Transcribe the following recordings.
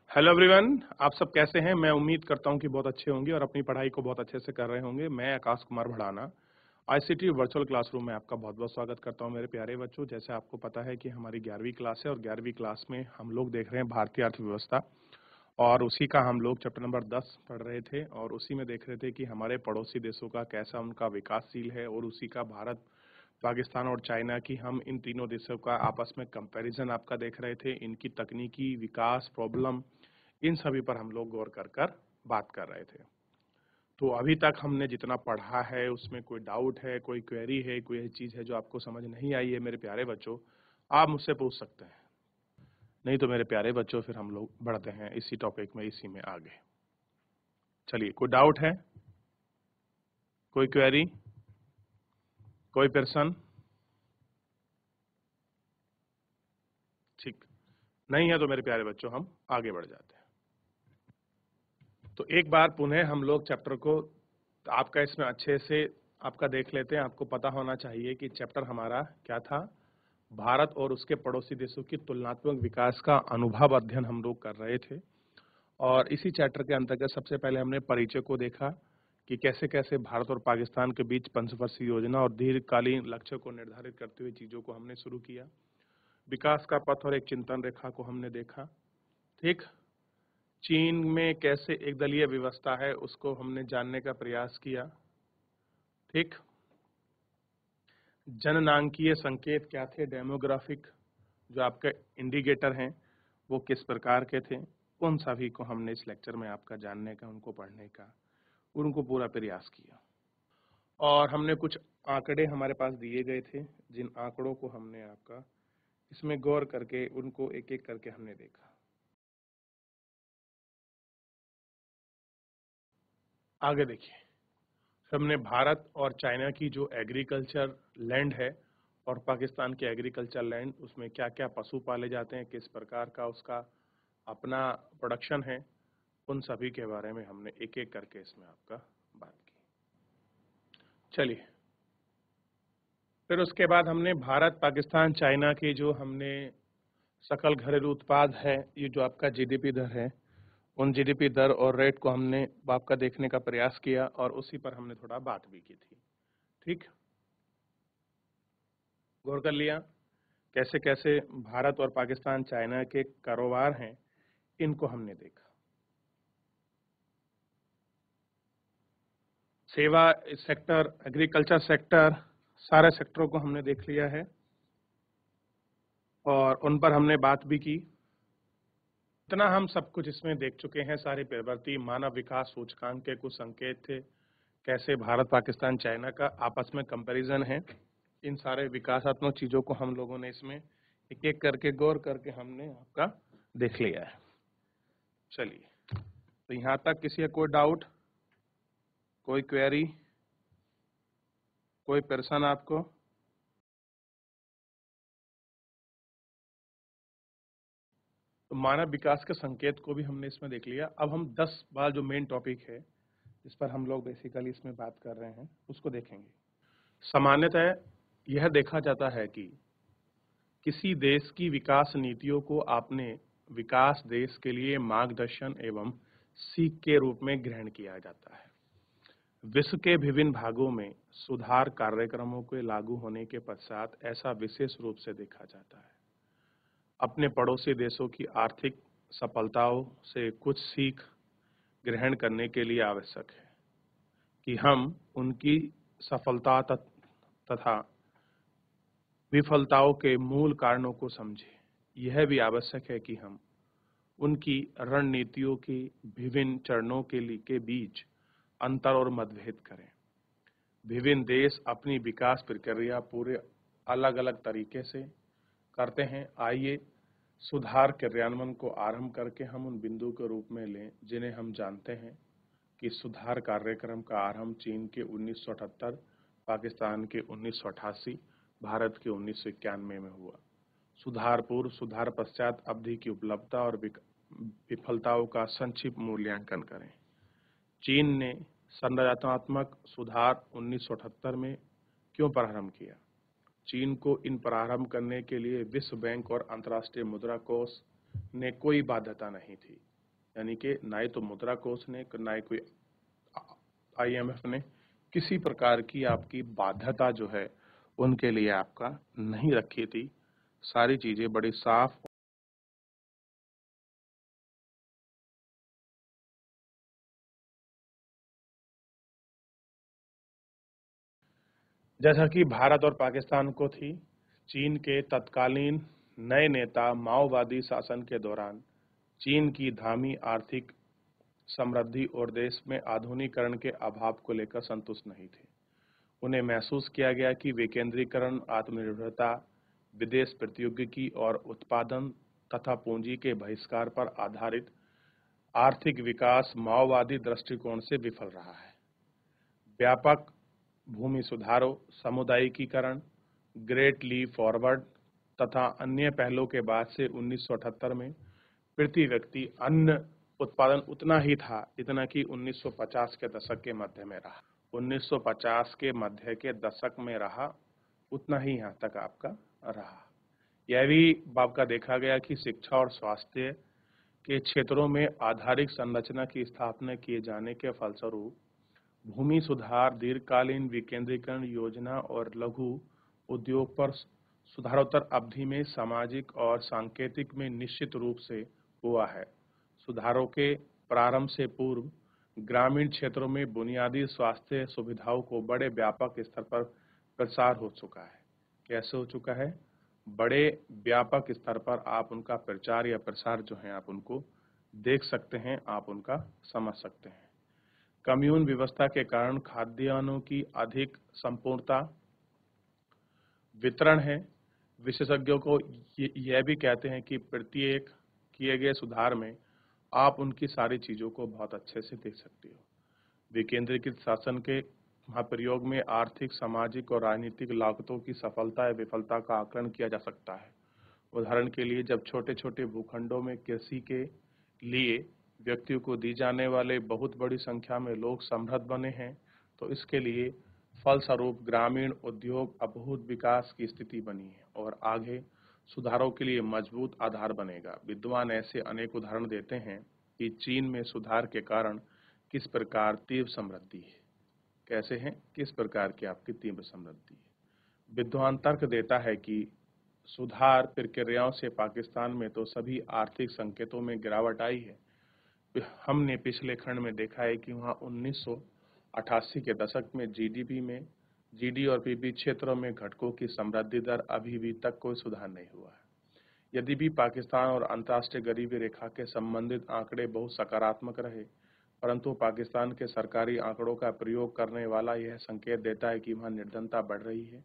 Hello everyone, आप सब कैसे हैं? मैं उम्मीद करता हूं कि बहुत अच्छे होंगे और अपनी पढ़ाई को बहुत अच्छे से कर रहे होंगे। मैं Akash Kumar Bhadana ICT virtual classroom में आपका बहुत-बहुत स्वागत करता हूं मेरे प्यारे बच्चों। जैसे आपको पता है कि हमारी 11वीं क्लास है और 11वीं क्लास में हम लोग देख रहे हैं भारतीय अर्थव्यवस्था और उसी का हम लोग चैप्टर नंबर 10 पढ़ रहे थे और उसी में देख रहे थे कि हमारे पड़ोसी देशों का कैसा उनका विकासशील है और उसी का भारत, पाकिस्तान और चाइना की हम इन तीनों देशों का आपस में कंपैरिजन आपका देख रहे थे। इनकी तकनीकी विकास, प्रॉब्लम, इन सभी पर हम लोग गौर कर कर बात कर रहे थे। तो अभी तक हमने जितना पढ़ा है उसमें कोई डाउट है, कोई क्वेरी है, कोई ऐसी चीज है जो आपको समझ नहीं आई है मेरे प्यारे बच्चों, आप मुझसे पूछ सकते हैं। नहीं तो मेरे प्यारे बच्चों फिर हम लोग बढ़ते हैं इसी टॉपिक में, इसी में आगे। चलिए, कोई डाउट है, कोई क्वेरी, कोई प्रश्न? ठीक, नहीं है तो मेरे प्यारे बच्चों हम आगे बढ़ जाते हैं। तो एक बार पुनः हम लोग चैप्टर को आपका इसमें अच्छे से आपका देख लेते हैं। आपको पता होना चाहिए कि चैप्टर हमारा क्या था। भारत और उसके पड़ोसी देशों की तुलनात्मक विकास का अनुभव अध्ययन हम लोग कर रहे थे और इसी चैप्टर के अंतर्गत सबसे पहले हमने परिचय को देखा कि कैसे कैसे भारत और पाकिस्तान के बीच पंचवर्षीय योजना और दीर्घकालीन लक्ष्य को निर्धारित करते हुए चीजों को हमने शुरू किया। विकास का पथ और एक चिंतन रेखा को हमने देखा। ठीक, चीन में कैसे एक दलीय व्यवस्था है उसको हमने जानने का प्रयास किया। ठीक, जननांकीय संकेत क्या थे, डेमोग्राफिक जो आपके इंडिकेटर हैं वो किस प्रकार के थे, उन सभी को हमने इस लेक्चर में आपका जानने का, उनको पढ़ने का, उनको पूरा प्रयास किया। और हमने कुछ आंकड़े हमारे पास दिए गए थे, जिन आंकड़ों को हमने आपका इसमें गौर करके उनको एक एक करके हमने देखा। आगे देखिए, हमने भारत और चाइना की जो एग्रीकल्चर लैंड है और पाकिस्तान के एग्रीकल्चर लैंड, उसमें क्या क्या पशु पाले जाते हैं, किस प्रकार का उसका अपना प्रोडक्शन है, उन सभी के बारे में हमने एक एक करके इसमें आपका बात की। चलिए, फिर उसके बाद हमने भारत, पाकिस्तान, चाइना की जो हमने सकल घरेलू उत्पाद है, ये जो आपका जीडीपी दर है, उन जीडीपी दर और रेट को हमने आपका देखने का प्रयास किया और उसी पर हमने थोड़ा बात भी की थी। ठीक, गौर कर लिया कैसे कैसे भारत और पाकिस्तान, चाइना के कारोबार हैं, इनको हमने देखा। सेवा सेक्टर, एग्रीकल्चर सेक्टर, सारे सेक्टरों को हमने देख लिया है और उन पर हमने बात भी की। इतना हम सब कुछ इसमें देख चुके हैं। सारे प्रवृत्ति, मानव विकास सूचकांक के कुछ संकेत थे, कैसे भारत, पाकिस्तान, चाइना का आपस में कंपैरिजन है, इन सारे विकासात्मक चीजों को हम लोगों ने इसमें एक एक करके गौर करके हमने आपका देख लिया है। चलिए, तो यहाँ तक किसी का कोई डाउट, कोई क्वेरी, कोई प्रश्न आपको? तो मानव विकास के संकेत को भी हमने इसमें देख लिया। अब हम 10 बार जो मेन टॉपिक है जिस पर हम लोग बेसिकली इसमें बात कर रहे हैं उसको देखेंगे। सामान्यतः यह देखा जाता है कि किसी देश की विकास नीतियों को आपने विकास देश के लिए मार्गदर्शन एवं सीख के रूप में ग्रहण किया जाता है। विश्व के विभिन्न भागों में सुधार कार्यक्रमों के लागू होने के पश्चात ऐसा विशेष रूप से देखा जाता है। अपने पड़ोसी देशों की आर्थिक सफलताओं से कुछ सीख ग्रहण करने के लिए आवश्यक है कि हम उनकी सफलता तथा विफलताओं के मूल कारणों को समझें। यह भी आवश्यक है कि हम उनकी रणनीतियों के विभिन्न चरणों के बीच अंतर और मतभेद करें। विभिन्न देश अपनी विकास प्रक्रिया पूरे अलग अलग तरीके से करते हैं। आइए सुधार क्रियान्वयन को आरंभ करके हम उन बिंदु के रूप में लें जिन्हें हम जानते हैं कि सुधार कार्यक्रम का आरंभ चीन के 1978, पाकिस्तान के 1988, भारत के 1991 में हुआ। सुधार पूर्व, सुधार पश्चात अवधि की उपलब्धता और विफलताओं का संक्षिप्त मूल्यांकन करें। चीन ने संरचनात्मक सुधार 1978 में क्यों प्रारंभ किया? चीन को इन प्रारंभ करने के लिए विश्व बैंक और अंतर्राष्ट्रीय मुद्रा कोष ने कोई बाध्यता नहीं थी। यानी कि ना ही तो मुद्रा कोष ने, ना ही कोई IMF ने किसी प्रकार की आपकी बाध्यता जो है उनके लिए आपका नहीं रखी थी। सारी चीजें बड़ी साफ। जैसा कि भारत और पाकिस्तान को थी, चीन के तत्कालीन नए नेता माओवादी शासन के दौरान चीन की धामी आर्थिक समृद्धि और देश में आधुनिकीकरण के अभाव को लेकर संतुष्ट नहीं थे। उन्हें महसूस किया गया कि विकेंद्रीकरण, आत्मनिर्भरता, विदेश प्रौद्योगिकी और उत्पादन तथा पूंजी के बहिष्कार पर आधारित आर्थिक विकास माओवादी दृष्टिकोण से विफल रहा है। व्यापक भूमि सुधारों, सामुदायिकीकरण, ग्रेट लीप फॉरवर्ड तथा अन्य पहलों के बाद से 1978 में प्रति व्यक्ति अन्न उत्पादन उतना ही था जितना कि 1950 के दशक के मध्य में रहा। 1950 के मध्य के दशक में रहा, उतना ही यहाँ तक आपका रहा। यह भी आपका देखा गया कि शिक्षा और स्वास्थ्य के क्षेत्रों में आधारिक संरचना की स्थापना किए जाने के फलस्वरूप भूमि सुधार, दीर्घकालीन विकेंद्रीकरण योजना और लघु उद्योग पर सुधारोत्तर अवधि में सामाजिक और सांकेतिक में निश्चित रूप से हुआ है। सुधारों के प्रारंभ से पूर्व ग्रामीण क्षेत्रों में बुनियादी स्वास्थ्य सुविधाओं को बड़े व्यापक स्तर पर प्रसार हो चुका है। कैसे हो चुका है? बड़े व्यापक स्तर पर आप उनका प्रचार या प्रसार जो है आप उनको देख सकते हैं, आप उनका समझ सकते हैं। कम्यून व्यवस्था के कारण खाद्यान्नों की अधिक संपूर्णता वितरण है। विशेषज्ञों को यह भी कहते हैं कि प्रत्येक किए गए सुधार में आप उनकी सारी चीजों को बहुत अच्छे से देख सकते हो। विकेंद्रीकृत शासन के महाप्रयोग में आर्थिक, सामाजिक और राजनीतिक लागतों की सफलता या विफलता का आकलन किया जा सकता है। उदाहरण के लिए, जब छोटे छोटे भूखंडों में कृषि के लिए व्यक्तियों को दी जाने वाले बहुत बड़ी संख्या में लोग समृद्ध बने हैं, तो इसके लिए फलस्वरूप ग्रामीण उद्योग अभूत विकास की स्थिति बनी है और आगे सुधारों के लिए मजबूत आधार बनेगा। विद्वान ऐसे अनेक उदाहरण देते हैं कि चीन में सुधार के कारण किस प्रकार तीव्र समृद्धि है। कैसे हैं? किस प्रकार की आपकी तीव्र समृद्धि है। विद्वान तर्क देता है कि सुधार प्रक्रियाओं से पाकिस्तान में तो सभी आर्थिक संकेतों में गिरावट आई है। हमने पिछले खंड में देखा है कि वहाँ 1988 के दशक में GD और PP क्षेत्रों में घटकों की समृद्धि दर अभी भी तक कोई सुधार नहीं हुआ है। यदि भी पाकिस्तान और अंतर्राष्ट्रीय गरीबी रेखा के संबंधित आंकड़े बहुत सकारात्मक रहे, परंतु पाकिस्तान के सरकारी आंकड़ों का प्रयोग करने वाला यह संकेत देता है कि वहाँ निर्धनता बढ़ रही है।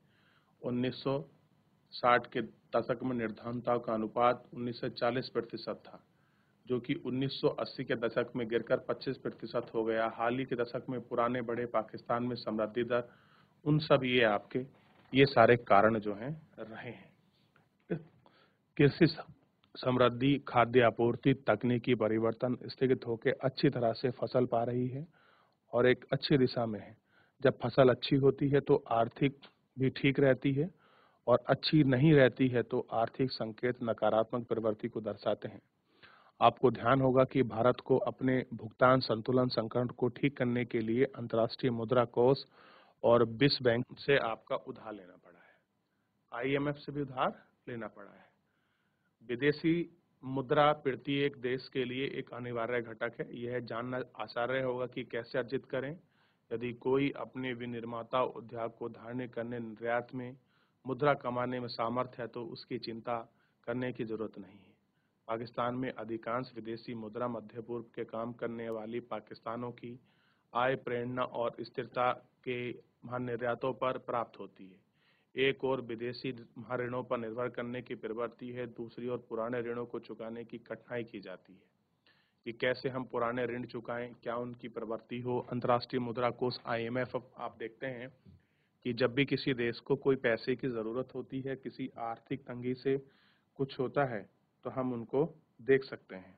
1960 के दशक में निर्धनता का अनुपात 1940% था, जो कि 1980 के दशक में गिरकर 25% हो गया। हाल ही के दशक में पुराने बड़े पाकिस्तान में समृद्धि दर, उन सब ये सारे कारण जो हैं रहे हैं। कृषि समृद्धि, खाद्य आपूर्ति, तकनीकी परिवर्तन स्थगित होकर अच्छी तरह से फसल पा रही है और एक अच्छी दिशा में है। जब फसल अच्छी होती है तो आर्थिक भी ठीक रहती है और अच्छी नहीं रहती है तो आर्थिक संकेत नकारात्मक प्रवृत्ति को दर्शाते हैं। आपको ध्यान होगा कि भारत को अपने भुगतान संतुलन संकट को ठीक करने के लिए अंतर्राष्ट्रीय मुद्रा कोष और विश्व बैंक से आपका उधार लेना पड़ा है। IMF से भी उधार लेना पड़ा है। विदेशी मुद्रा प्रत्येक देश के लिए एक अनिवार्य घटक है। यह जानना आश्चर्य होगा कि कैसे अर्जित करें। यदि कोई अपने विनिर्माता उद्योग को धारण करने, निर्यात में मुद्रा कमाने में सामर्थ्य है तो उसकी चिंता करने की जरूरत नहीं है। पाकिस्तान में अधिकांश विदेशी मुद्रा मध्य पूर्व के काम करने वाली पाकिस्तानों की आय, प्रेरणा और स्थिरता के निर्यातों पर प्राप्त होती है। एक और विदेशी ऋणों पर निर्भर करने की प्रवृत्ति है, दूसरी ओर पुराने ऋणों को चुकाने की कठिनाई की जाती है कि कैसे हम पुराने ऋण चुकाएं, क्या उनकी प्रवृत्ति हो। अंतर्राष्ट्रीय मुद्रा कोष IMF आप देखते हैं कि जब भी किसी देश को कोई पैसे की जरूरत होती है, किसी आर्थिक तंगी से कुछ होता है, तो हम उनको देख सकते हैं।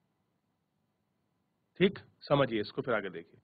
ठीक, समझिए इसको, फिर आगे देखिए।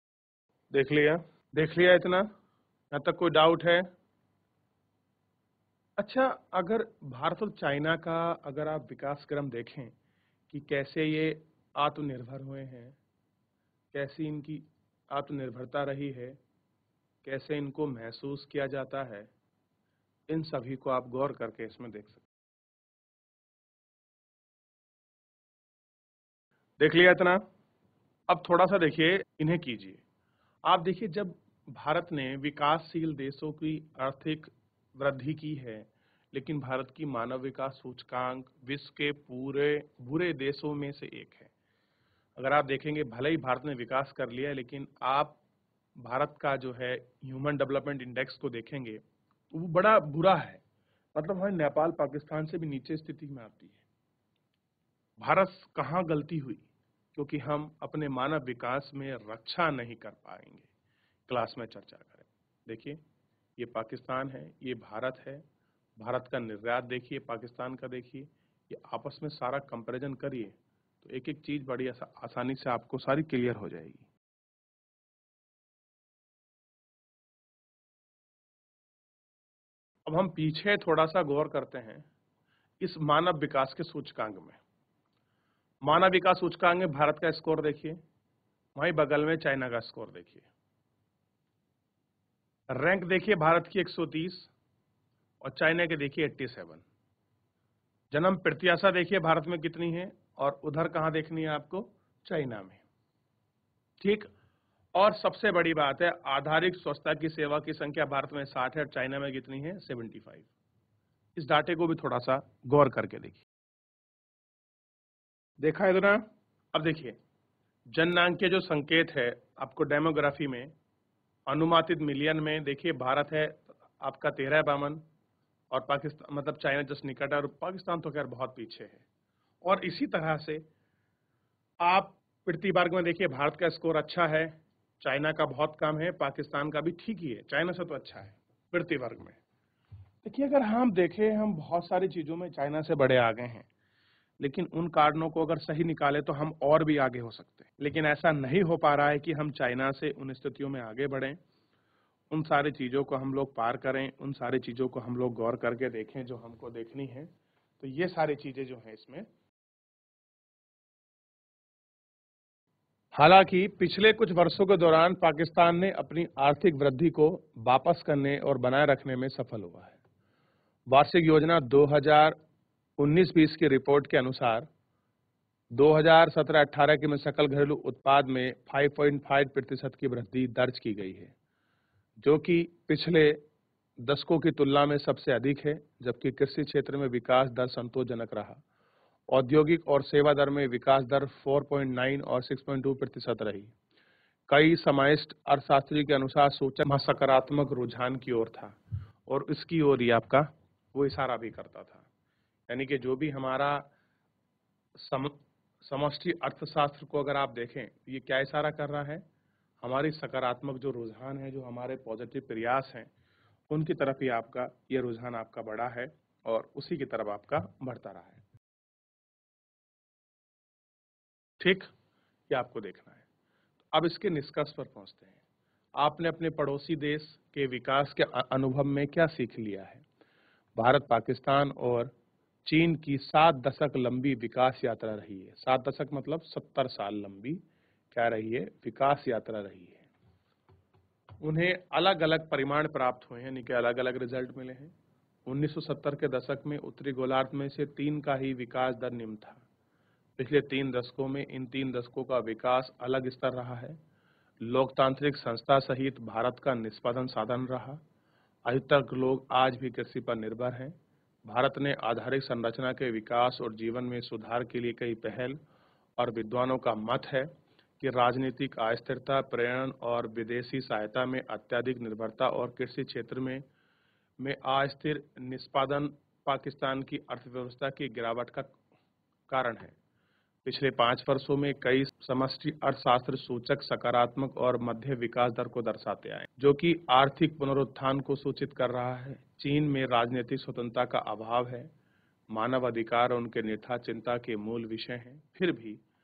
देख लिया इतना? यहाँ तक कोई डाउट है? अच्छा, अगर भारत और चाइना का अगर आप विकास क्रम देखें कि कैसे ये आत्मनिर्भर हुए हैं, कैसी इनकी आत्मनिर्भरता रही है, कैसे इनको महसूस किया जाता है, इन सभी को आप गौर करके इसमें देख सकते हैं। देख लिया इतना? अब थोड़ा-सा देखिए, इन्हें कीजिए। आप देखिए, जब भारत ने विकासशील देशों की आर्थिक वृद्धि की है, लेकिन भारत की मानव विकास सूचकांक विश्व के पूरे बुरे देशों में से एक है। अगर आप देखेंगे, भले ही भारत ने विकास कर लिया है, लेकिन आप भारत का जो है ह्यूमन डेवलपमेंट इंडेक्स को देखेंगे, तो वो बड़ा बुरा है। मतलब हमें नेपाल, पाकिस्तान से भी नीचे स्थिति में आती है। भारत कहाँ गलती हुई? क्योंकि हम अपने मानव विकास में रक्षा नहीं कर पाएंगे। क्लास में चर्चा करें। देखिए, ये पाकिस्तान है, ये भारत है। भारत का निर्यात देखिए, पाकिस्तान का देखिए। ये आपस में सारा कंपैरिजन करिए, तो एक-एक चीज बड़ी आसानी से आपको सारी क्लियर हो जाएगी। अब हम पीछे थोड़ा-सा गौर करते हैं इस मानव विकास के सूचकांक में। मानव विकास सूचकांक में भारत का स्कोर देखिए, वहीं बगल में चाइना का स्कोर देखिए। रैंक देखिए भारत की 130 और चाइना के देखिए 87। जन्म प्रत्याशा देखिए भारत में कितनी है और उधर कहां देखनी है आपको? चाइना में। ठीक। और सबसे बड़ी बात है, आधारिक स्वच्छता की सेवा की संख्या भारत में 60 है और चाइना में कितनी है? 75। इस डाटे को भी थोड़ा सा गौर करके देखिए। देखा इतना? अब देखिए, जननांकीय जो संकेत है आपको डेमोग्राफी में, अनुमानित मिलियन में देखिए भारत है आपका 1352 और पाकिस्तान मतलब चाइना जस्ट निकट है और पाकिस्तान तो खैर बहुत पीछे है। और इसी तरह से आप प्रति वर्ग में देखिए भारत का स्कोर अच्छा है, चाइना का बहुत कम है, पाकिस्तान का भी ठीक ही है, चाइना से तो अच्छा है प्रति वर्ग में। देखिए, अगर हम देखें, हम बहुत सारी चीजों में चाइना से बड़े आगे हैं, लेकिन उन कारणों को अगर सही निकाले तो हम और भी आगे हो सकते हैं। लेकिन ऐसा नहीं हो पा रहा है कि हम चाइना से उन स्थितियों में आगे बढ़ें, उन सारी चीजों को हम लोग पार करें, उन सारी चीजों को हम लोग गौर करके देखें जो हमको देखनी है। तो ये सारी चीजें जो हैं इसमें, हालांकि पिछले कुछ वर्षों के दौरान पाकिस्तान ने अपनी आर्थिक वृद्धि को वापस करने और बनाए रखने में सफल हुआ है। वार्षिक योजना 2019-20 की रिपोर्ट के अनुसार 2017-18 के में सकल घरेलू उत्पाद में 5.5% की वृद्धि दर्ज की गई है, जो कि पिछले दशकों की तुलना में सबसे अधिक है, जबकि कृषि क्षेत्र में विकास दर संतोषजनक रहा। औद्योगिक और सेवा दर में विकास दर 4.9 और 6.2% रही। कई समाविष्ट अर्थशास्त्री के अनुसार सूचक सकारात्मक रुझान की ओर था और इसकी ओर ही आपका वो इशारा भी करता था। यानी कि जो भी हमारा समष्टि अर्थशास्त्र को अगर आप देखें, ये क्या इशारा कर रहा है? हमारी सकारात्मक जो रुझान है, जो हमारे पॉजिटिव प्रयास हैं, उनकी तरफ ही आपका ये रुझान आपका बढ़ा है और उसी की तरफ आपका बढ़ता रहा है। ठीक, ये आपको देखना है। अब इसके निष्कर्ष पर पहुंचते हैं। आपने अपने पड़ोसी देश के विकास के अनुभव में क्या सीख लिया है? भारत, पाकिस्तान और चीन की 7 दशक लंबी विकास यात्रा रही है। 7 दशक मतलब 70 साल लंबी क्या रही है? विकास यात्रा रही है। उन्हें अलग अलग परिमाण प्राप्त हुए हैं, यानी कि अलग अलग रिजल्ट मिले हैं। 1970 के दशक में उत्तरी गोलार्ध में से 3 का ही विकास दर निम्न था। पिछले 3 दशकों में इन 3 दशकों का विकास अलग स्तर रहा है। लोकतांत्रिक संस्था सहित भारत का निष्पादन साधन रहा। अधिकतर लोग आज भी कृषि पर निर्भर हैं। भारत ने आधारिक संरचना के विकास और जीवन में सुधार के लिए कई पहल और विद्वानों का मत है कि राजनीतिक अस्थिरता, पर्यावरण और विदेशी सहायता में अत्यधिक निर्भरता और कृषि क्षेत्र में अस्थिर निष्पादन पाकिस्तान की अर्थव्यवस्था की गिरावट का कारण है। पिछले 5 वर्षों में कई समष्टि अर्थशास्त्र सूचक सकारात्मक और मध्य विकास दर को दर्शाते आए, जो कि आर्थिक पुनरुत्थान को सूचित कर रहा है। चीन में राजनीतिक स्वतंत्रता का अभाव है, मानव अधिकार और उनके निष्ठा चिंता के मूल विषय हैं। फिर भी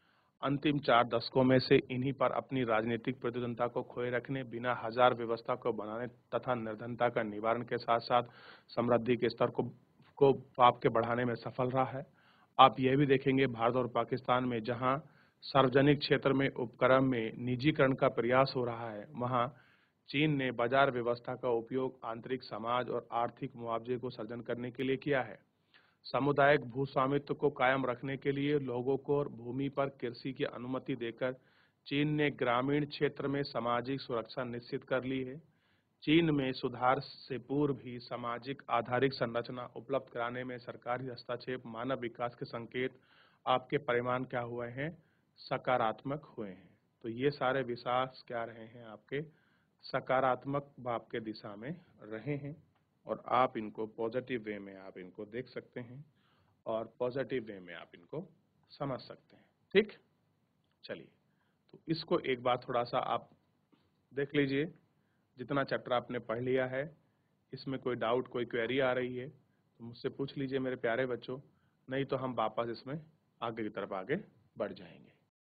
अंतिम 4 दशकों में से इन्हीं पर अपनी राजनीतिक प्रतिद्वंद्विता को खोए रखने, बिना हजार व्यवस्था को बनाने तथा निर्धनता का निवारण के साथ साथ समृद्धि के स्तर को पाप के बढ़ाने में सफल रहा है। आप यह भी देखेंगे भारत और पाकिस्तान में जहां सार्वजनिक क्षेत्र में उपक्रम में निजीकरण का प्रयास हो रहा है, वहां चीन ने बाजार व्यवस्था का उपयोग आंतरिक समाज और आर्थिक मुआवजे को सृजन करने के लिए किया है। सामुदायिक भू स्वामित्व को कायम रखने के लिए लोगों को भूमि पर कृषि की अनुमति देकर चीन ने ग्रामीण क्षेत्र में सामाजिक सुरक्षा निश्चित कर ली है। चीन में सुधार से पूर्व भी सामाजिक आधारित संरचना उपलब्ध कराने में सरकारी हस्तक्षेप मानव विकास के संकेत आपके परिमाण क्या हुए हैं, सकारात्मक हुए हैं। तो ये सारे विकास क्या रहे हैं, आपके सकारात्मक भाव के दिशा में रहे हैं और आप इनको पॉजिटिव वे में आप इनको देख सकते हैं और पॉजिटिव वे में आप इनको समझ सकते हैं। ठीक, चलिए तो इसको एक बार थोड़ा सा आप देख लीजिए। जितना चैप्टर आपने पढ़ लिया है, इसमें कोई डाउट, कोई क्वेरी आ रही है तो मुझसे पूछ लीजिए मेरे प्यारे बच्चों, नहीं तो हम वापस इसमें आगे की तरफ आगे बढ़ जाएंगे।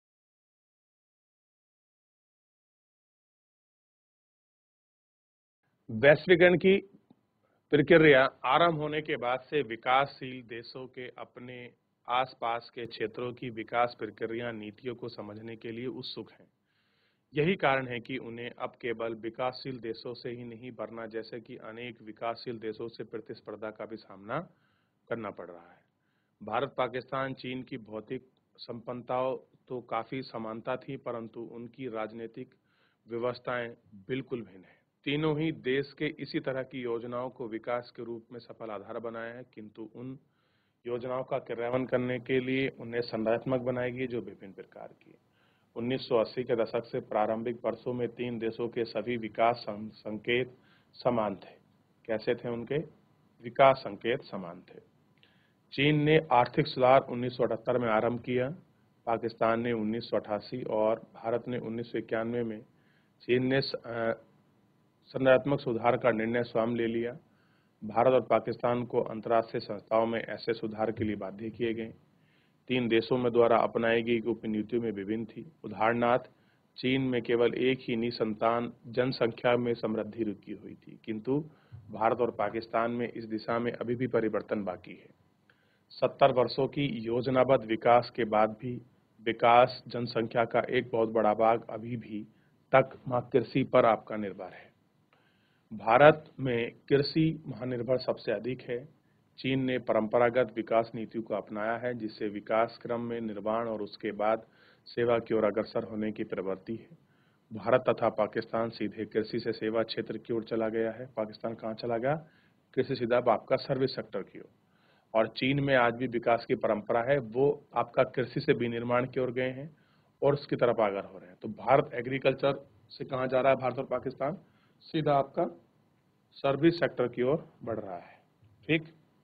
वैश्वीकरण की प्रक्रिया आरंभ होने के बाद से विकासशील देशों के अपने आसपास के क्षेत्रों की विकास प्रक्रिया नीतियों को समझने के लिए उत्सुक हैं। यही कारण है कि उन्हें अब केवल विकासशील देशों से ही नहीं वरना जैसे कि अनेक विकासशील देशों से प्रतिस्पर्धा का भी सामना करना पड़ रहा है। भारत, पाकिस्तान, चीन की भौतिक संपन्नताओं तो काफी समानता थी, परंतु उनकी राजनीतिक व्यवस्थाएं बिल्कुल भिन्न है। तीनों ही देश के इसी तरह की योजनाओं को विकास के रूप में सफल आधार बनाया है, किंतु उन योजनाओं का क्रियान्वयन करने के लिए उन्हें संरचनात्मक बनाएगी जो विभिन्न प्रकार की। 1980 के दशक से प्रारंभिक वर्षों में तीन देशों के सभी विकास संकेत समान थे। कैसे थे उनके विकास संकेत? समान थे। चीन ने आर्थिक सुधार 1978 में आरंभ किया, पाकिस्तान ने 1988 और भारत ने 1991 में। चीन ने संरचनात्मक सुधार का निर्णय स्वयं ले लिया। भारत और पाकिस्तान को अंतर्राष्ट्रीय संस्थाओं में ऐसे सुधार के लिए बाध्य किए गए। तीन देशों में द्वारा अपनाई गई उपनीतियों में विभिन्न थी। उदाहरणार्थ, चीन में केवल एक ही निसंतान जनसंख्या में समृद्धि रुकी हुई थी, किंतु भारत और पाकिस्तान में इस दिशा में अभी भी परिवर्तन बाकी है। 70 वर्षों की योजनाबद्ध विकास के बाद भी विकास जनसंख्या का एक बहुत बड़ा भाग अभी भी तक कृषि पर आपका निर्भर है। भारत में कृषि महानिर्भर सबसे अधिक है। चीन ने परंपरागत विकास नीतियों को अपनाया है, जिससे विकास क्रम में निर्माण और उसके बाद सेवा की ओर अग्रसर होने की प्रवृत्ति है। भारत तथा पाकिस्तान सीधे कृषि से सेवा क्षेत्र की ओर चला गया है। पाकिस्तान कहाँ चला गया? कृषि सीधा आपका सर्विस सेक्टर की ओर। और चीन में आज भी विकास की परंपरा है, वो आपका कृषि से विनिर्माण की ओर गए हैं और उसकी तरफ आगे हो रहे हैं। तो भारत एग्रीकल्चर से कहाँ जा रहा है? भारत और पाकिस्तान सीधा आपका सर्विस सेक्टर की ओर बढ़ रहा है। ठीक,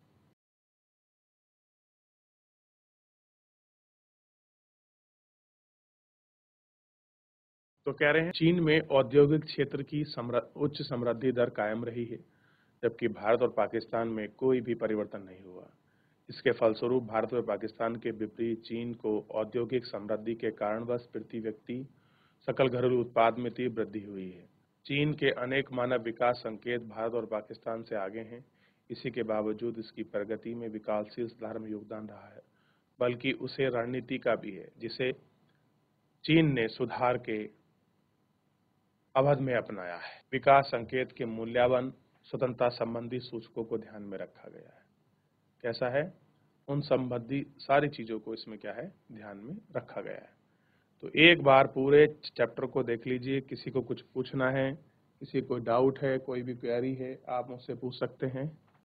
तो कह रहे हैं चीन में औद्योगिक क्षेत्र की उच्च समृद्धि दर कायम रही है, जबकि भारत और पाकिस्तान में कोई भी परिवर्तन नहीं हुआ। इसके फलस्वरूप भारत और पाकिस्तान के विपरीत चीन को औद्योगिक समृद्धि के कारणवश प्रति व्यक्ति सकल घरेलू उत्पाद में तीव्र वृद्धि हुई है। चीन के अनेक मानव विकास संकेत भारत और पाकिस्तान से आगे हैं। इसी के बावजूद इसकी प्रगति में विकासशील सुधार में योगदान रहा है, बल्कि उसे रणनीति का भी है, जिसे चीन ने सुधार के अवध में अपनाया है। विकास संकेत के मूल्यांकन स्वतंत्रता संबंधी सूचकों को ध्यान में रखा गया है। कैसा है? उन संबंधी सारी चीजों को इसमें क्या है? ध्यान में रखा गया है। तो एक बार पूरे चैप्टर को देख लीजिए। किसी को कुछ पूछना है, किसी को डाउट है, कोई भी क्वेरी है, आप मुझसे पूछ सकते हैं।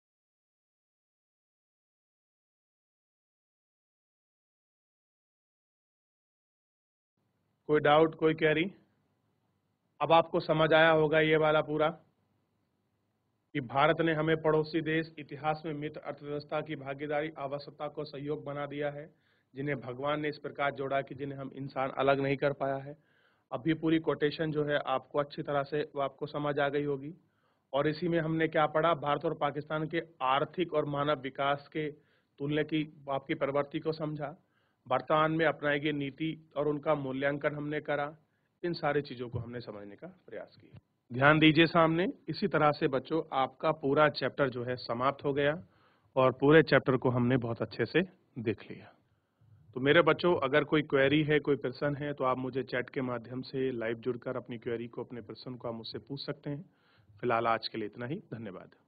कोई डाउट, कोई क्वेरी? अब आपको समझ आया होगा ये वाला पूरा कि भारत ने हमें पड़ोसी देश, इतिहास में मित्र, अर्थव्यवस्था की भागीदारी, आवश्यकता को सहयोग बना दिया है, जिन्हें भगवान ने इस प्रकार जोड़ा कि जिन्हें हम इंसान अलग नहीं कर पाया है। अभी पूरी कोटेशन जो है आपको अच्छी तरह से वो आपको समझ आ गई होगी। और इसी में हमने क्या पढ़ा? भारत और पाकिस्तान के आर्थिक और मानव विकास के तुलना की आपकी प्रवृत्ति को समझा। वर्तमान में अपनाई गई नीति और उनका मूल्यांकन हमने करा। इन सारी चीज़ों को हमने समझने का प्रयास किया। ध्यान दीजिए सामने। इसी तरह से बच्चों आपका पूरा चैप्टर जो है समाप्त हो गया और पूरे चैप्टर को हमने बहुत अच्छे से देख लिया। तो मेरे बच्चों, अगर कोई क्वेरी है, कोई प्रश्न है, तो आप मुझे चैट के माध्यम से लाइव जुड़कर अपनी क्वेरी को, अपने प्रश्न को आप मुझसे पूछ सकते हैं। फिलहाल आज के लिए इतना ही। धन्यवाद।